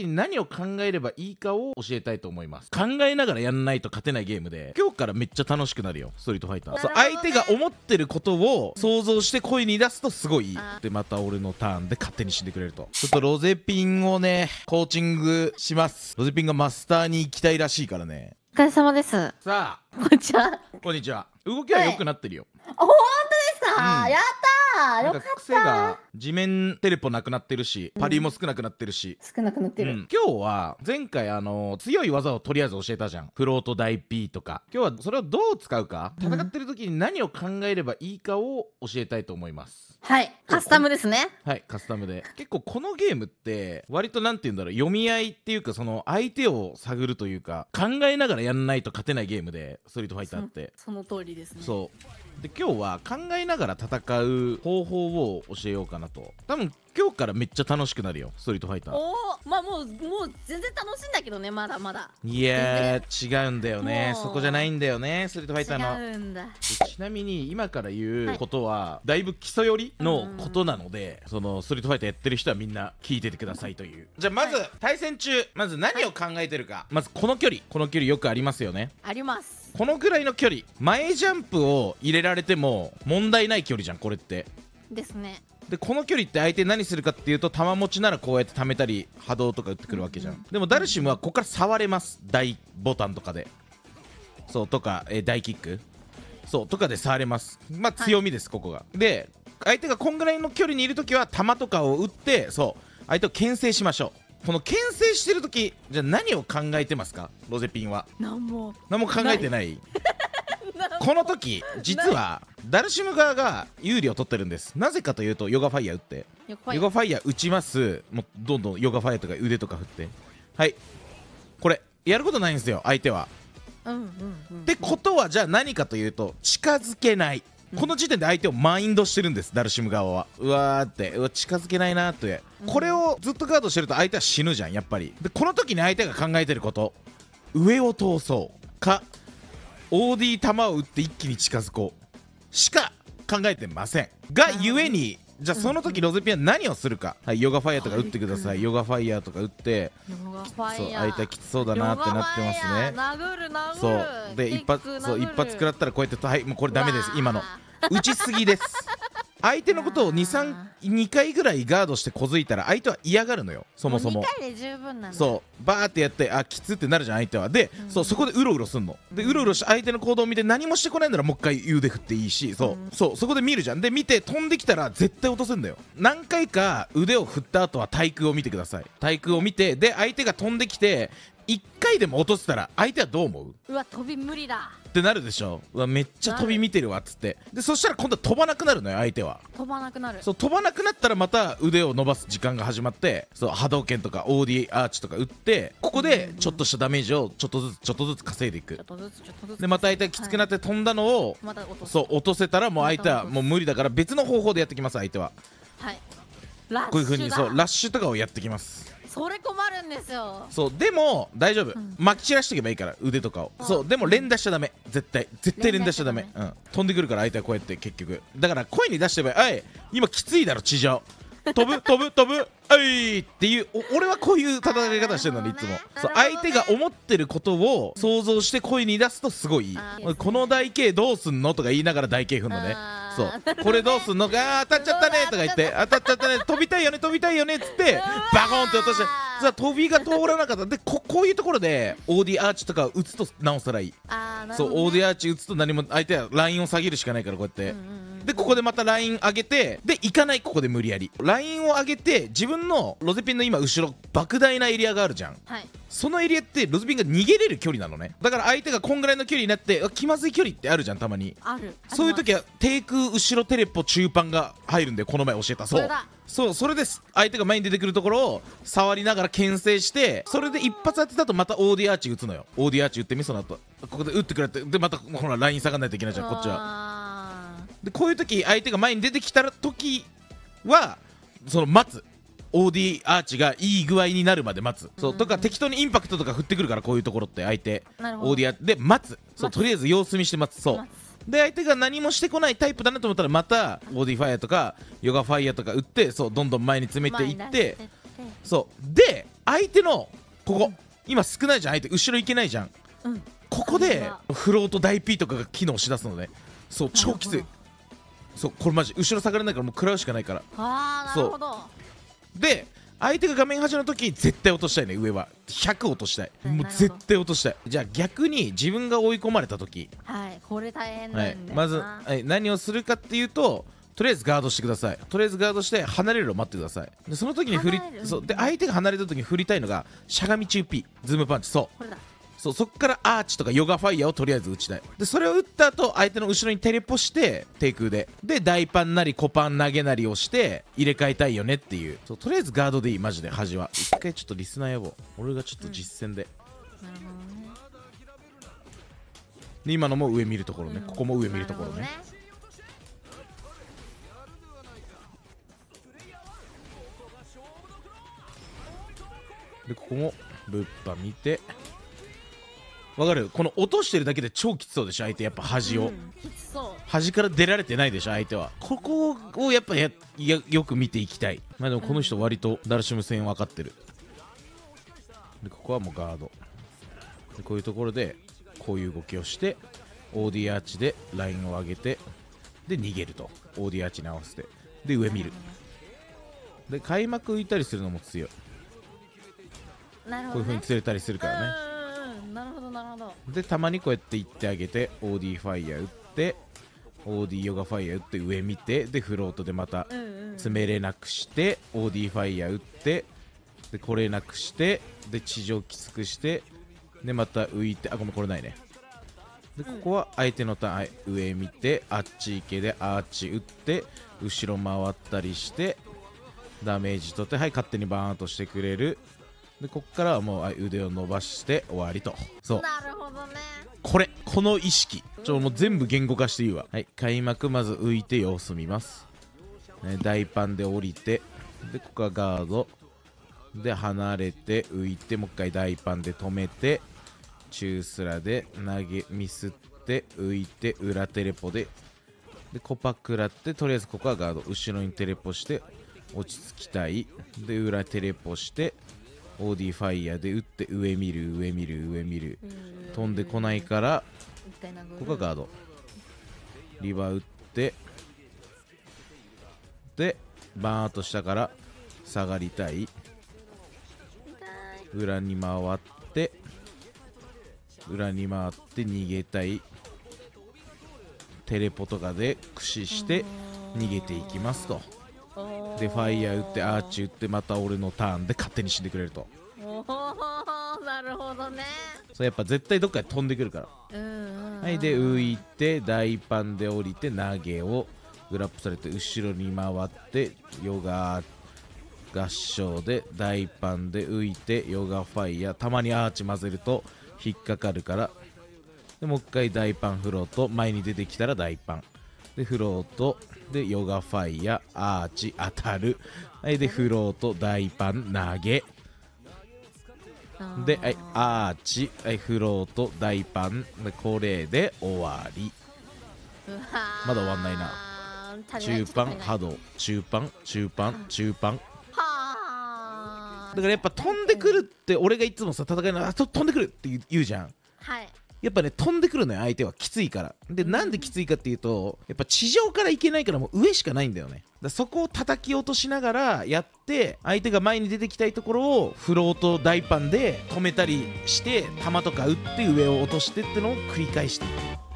に何を考えればいいかを教えたいと思います。考えながらやんないと勝てないゲームで、今日からめっちゃ楽しくなるよ、ストリートファイター。そう、相手が思ってることを想像して声に出すとすごいいい。で、また俺のターンで勝手に死んでくれると。ちょっとロゼピンをね、コーチングします。ロゼピンがマスターに行きたいらしいからね。 お疲れ様です。 さあ、 こんにちは。 こんにちは。動きは良くなってるよ。 本当ですか、やったー、よかっ癖が地面テレポなくなってるし、パリも少なくなってるし、 少なくなってる、 今日は前回強い技をとりあえず教えたじゃん。フロート大 P とか。今日はそれをどう使うか、戦ってる時に何を考えればいいかを教えたいと思います。 はい、カスタムですね。 はい、カスタムで。結構このゲームって割となんて言うんだろう、読み合いっていうか、その相手を探るというか、考えながらやんないと勝てないゲームで、ストリートファイターって。 その通りですね。 そうで、今日は考えながら戦う方法を教えようかなと。多分今日からめっちゃ楽しくなるよ、ストリートファイター。 おお、まあもう全然楽しいんだけどね、まだまだ。 いやー、違うんだよね。そこじゃないんだよね、ストリートファイターの。 違うんだ。 ちなみに今から言うことは、だいぶ基礎寄りのことなので、そのストリートファイターやってる人はみんな聞いててくださいという。じゃあまず、対戦中まず何を考えてるか、まずこの距離よくありますよね。 あります。 このぐらいの距離、前ジャンプを入れられても問題ない距離じゃん、これって。 ですね。 で、この距離って相手何するかっていうと、弾持ちならこうやって溜めたり波動とか打ってくるわけじゃん。でもダルシムはここから触れます、大ボタンとかで。そうとか、大キックそうとかで触れます。まあ強みです、ここが。で、相手がこんぐらいの距離にいるときは弾とかを打って、そう相手を牽制しましょう。この牽制してるとき、じゃあ何を考えてますか、ロゼピンは。 何も考えてない。この時実はダルシム側が有利を取ってるんです。なぜかというと、ヨガファイヤー打って、ヨガファイヤー打ちます。もうどんどんヨガファイヤーとか腕とか振って、はい、これやることないんですよ、相手は。ってことは、じゃあ何かというと、近づけない。この時点で相手をマインドしてるんです、ダルシム側は。うわーって、近づけないなーって、これをずっとガードしてると相手は死ぬじゃん、やっぱり。で、この時に相手が考えてること、上を通そうか OD 弾を打って一気に近づこうしか考えてませんがゆえに、じゃあその時ロゼピンは何をするか。はい、ヨガファイヤーとか打ってください。ヨガファイヤーとか打って、そう相手はきつそうだなってなってますね。そうで、一発食らったらこうやって、はい、もうこれダメです。今の打ちすぎです。相手のことを2回ぐらいガードして小づいたら相手は嫌がるのよ、そもそも。 2回で十分なんだ。 そうバーってやって、あ、きつってなるじゃん相手は。で、そこでうろうろすんの。で、うろうろして相手の行動を見て何もしてこないならもう一回腕振っていいし、そこで見るじゃん。で、見て飛んできたら絶対落とせんだよ。何回か腕を振った後は対空を見てください。対空を見て、で相手が飛んできて1回でも落とせたら相手はどう思う？ うわ、飛び無理だってなるでしょ。うわ、めっちゃ飛び見てるわっつって。で、そしたら今度は飛ばなくなるのよ、相手は。 飛ばなくなる。 そう、飛ばなくなったらまた腕を伸ばす時間が始まって、そう波動拳とか OD アーチとか打って、ここでちょっとしたダメージをちょっとずつ稼いでいく。で、また相手がきつくなって飛んだのを、そう落とせたらもう相手はもう無理だから、別の方法でやってきます、相手は。 はい、 こういう風にそうラッシュとかをやってきます。 それ困るんですよ。 そうでも大丈夫、撒き散らしておけばいいから、腕とかを。そうでも連打しちゃダメ、絶対連打しちゃダメ。飛んでくるから相手はこうやって。結局だから声に出してば、あい今きついだろ地上、飛ぶあいっていう、俺はこういう戦い方してるのにいつも。そう相手が思ってることを想像して声に出すとすごいいい。この台形どうすんのとか言いながら台形踏んのね。そうこれどうすんの、当たっちゃったねとか言って、当たっちゃったね、飛びたいよねっつってバコンって落として、じゃあ飛びが通らなかった。で、こういうところで OD アーチとか打つとなおさらいい。そう OD アーチ打つと何も、相手はラインを下げるしかないから、こうやってで、ここでまたライン上げて、で行かない、ここで無理やりラインを上げて、自分のロゼピンの今後ろ莫大なエリアがあるじゃん。そのエリアってロゼピンが逃げれる距離なのね。だから相手がこんぐらいの距離になって、気まずい距離ってあるじゃん、たまに。そういう時は低空後ろテレポ中パンが入るんで、この前教えた。それです。相手が前に出てくるところを触りながら牽制して、それで一発当てたとまた OD アーチ打つのよ。 OD アーチ打ってみ、その後ここで打ってくれて、でまたほらライン下がんないといけないじゃん、こっちは。で、こういう時相手が前に出てきた時はその待つ、 OD アーチがいい具合になるまで待つ。そうとか、適当にインパクトとか振ってくるから、こういうところって相手 OD アーチで待つ。そうとりあえず様子見して待つ。そうで、相手が何もしてこないタイプだなと思ったら、また OD ファイヤーとかヨガファイヤーとか打って、そうどんどん前に詰めていって、そうで相手のここ、今少ないじゃん、相手後ろ行けないじゃん、 うん、 ここでフロート大 P とかが機能しだすのね。そう超きつい。そうこれマジ後ろ下がれないからもう食らうしかないから。 ああなるほど。 で相手が画面端の時に絶対落としたいね。上は100落としたい、もう絶対落としたい。じゃあ逆に自分が追い込まれた時、 はいこれ大変なんだよな、 まず、何をするかっていうと、とりあえずガードしてください。とりあえずガードして離れるのを待ってください。でその時にそうで相手が離れた時に振りたいのがしゃがみ中 P ズームパンチ。そうこれだ。 そっからアーチとかヨガファイヤーをとりあえず打ちたい。でそれを打った後相手の後ろにテレポして低空で大パンなり小パン投げなりをして入れ替えたいよねっていう。そうとりあえずガードでいいマジで。端は一回ちょっとリスナー呼ぼう。俺がちょっと実践で、 なるほどね。 で今のも上見るところね、ここも上見るところね。でここもぶっぱ見て、わかる？この落としてるだけで超きつそうでしょ相手。やっぱ端を、 きつそう。 端から出られてないでしょ相手は。ここをやっぱよく見ていきたい。まあでもこの人割とダルシム戦分かってる。でここはもうガードで、こういうところでこういう動きをして OD アーチでラインを上げて、で逃げると OD アーチに合わせて、で上見る。で開幕浮いたりするのも強い。 なるほど、ね、 こういう風に釣れたりするからね。 なるほどなるほど。 でたまにこうやって行ってあげて OD ファイヤー打って OD ヨガファイヤー打って上見て、でフロートでまた詰めれなくして OD ファイヤー打ってでこれなくしてで地上きつくしてでまた浮いて、あごめんこれないね。でここは相手のターン、はい、上見てあっち行けでアーチ打って後ろ回ったりしてダメージ取って、はい勝手にバーンとしてくれる。でこっからはもう腕を伸ばして終わりと。そうなるほどね。 この意識もう全部言語化していいわ。はい開幕まず浮いて様子見ます、ね、大パンで降りて、でここはガードで離れて浮いて、もう一回大パンで止めて中スラで投げミスって浮いて裏テレポでコパ食らって、とりあえずここはガード後ろにテレポして落ち着きたい。で裏テレポしてOD ファイヤーで打って上見る上見る上見る、飛んでこないからここがガードリバー打ってでバーンと下から下がりたい。裏に回って裏に回って逃げたい。テレポとかで駆使して逃げていきますと。でファイヤー打ってアーチ打ってまた俺のターンで勝手に死んでくれると。 おおなるほどね。 そうやっぱ絶対どっかで飛んでくるから。はいで浮いて大パンで降りて投げをグラップされて後ろに回ってヨガ合唱で大パンで浮いてヨガファイヤー、たまにアーチ混ぜると引っかかるから、でもう一回大パンフロート前に出てきたら大パンでフロートでヨガファイヤーアーチ当たる、はいでフロート大パン投げで、はい、アーチ、はい、フロート大パンでこれで終わり。まだ終わんないな。中パン波動中パン中パン中パンだからやっぱ飛んでくるって俺がいつもさ戦いの飛んでくるって言うじゃん。 はいやっぱね飛んでくるのよ相手は。きついから。でなんできついかっていうとやっぱ地上から行けないからもう上しかないんだよね。だそこを叩き落としながらやって相手が前に出てきたいところをフロート大パンで止めたりして弾とか打って上を落としてってのを繰り返していく。